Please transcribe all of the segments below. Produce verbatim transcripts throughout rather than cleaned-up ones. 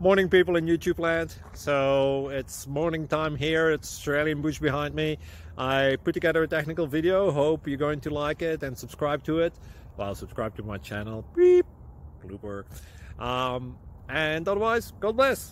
Morning, people in YouTube land. So it's morning time here. It's Australian bush behind me. I put together a technical video. Hope you're going to like it and subscribe to it. Well, subscribe to my channel. Beep. Blooper. Um, and otherwise, God bless.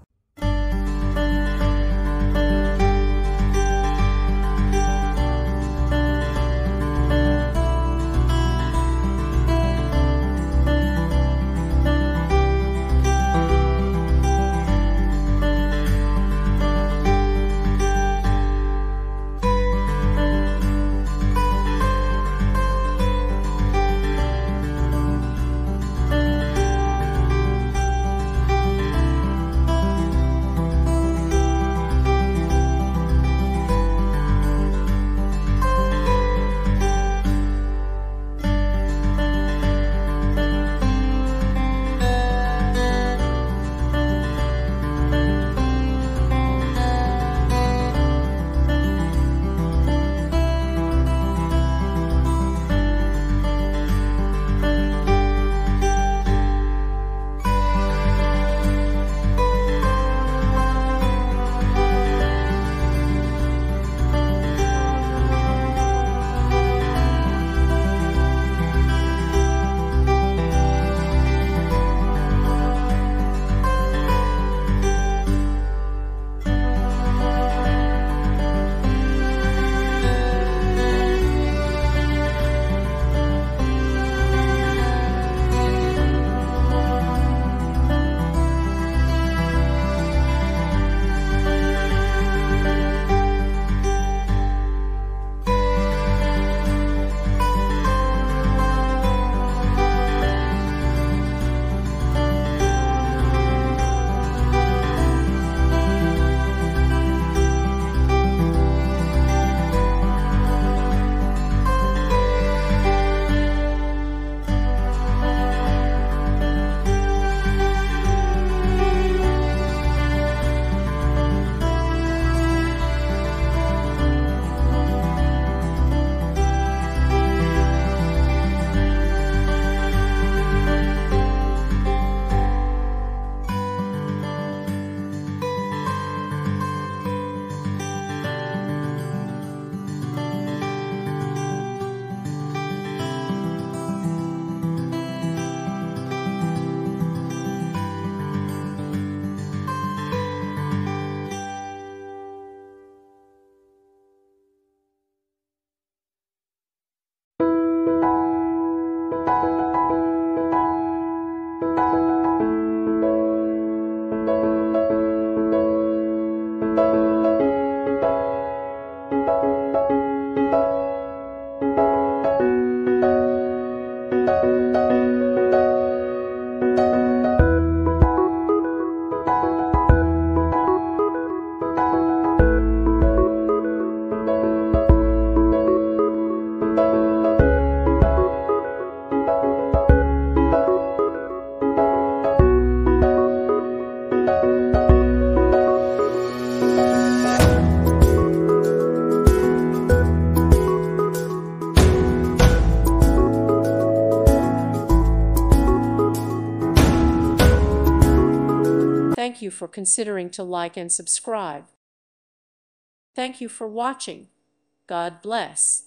Thank you for considering to like and subscribe. Thank you for watching. God bless.